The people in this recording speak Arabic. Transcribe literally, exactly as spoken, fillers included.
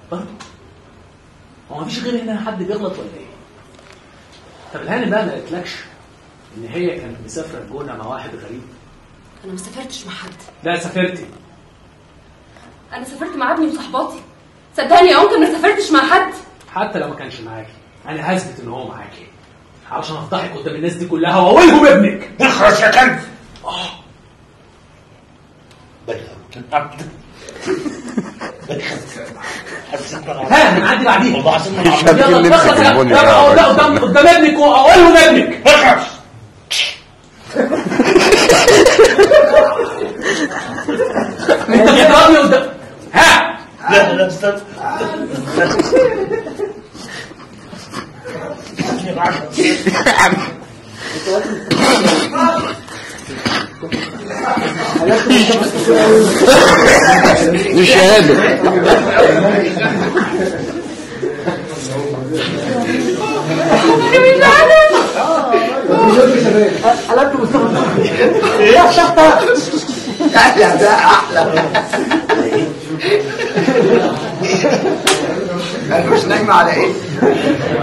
برضه هو مفيش غير هنا حد بيغلط ولا ايه؟ طب الهانم بقى ما قالتلكش ان هي كانت مسافره الجونه مع واحد غريب؟ انا ما سافرتش مع حد. لا سافرتي. انا سافرت مع ابني وصحباتي. صدقني يا ممكن ما سافرتش مع حد. حتى لو ما كانش معاكي انا هثبت ان هو معاكي علشان افضحك قدام الناس دي كلها واقولهم ابنك. اخرس يا كلب. اه ها هنعدي بعديها. والله عشان يلا اخلص يلا قدام قدام ابنك واقولهم ابنك. اخرس. انت بتضربني قدام. ها لا لا استنى. دي شهادة. قلبت مصطفى يا شطة يا ده احلى. انا مش نايمة على ايه؟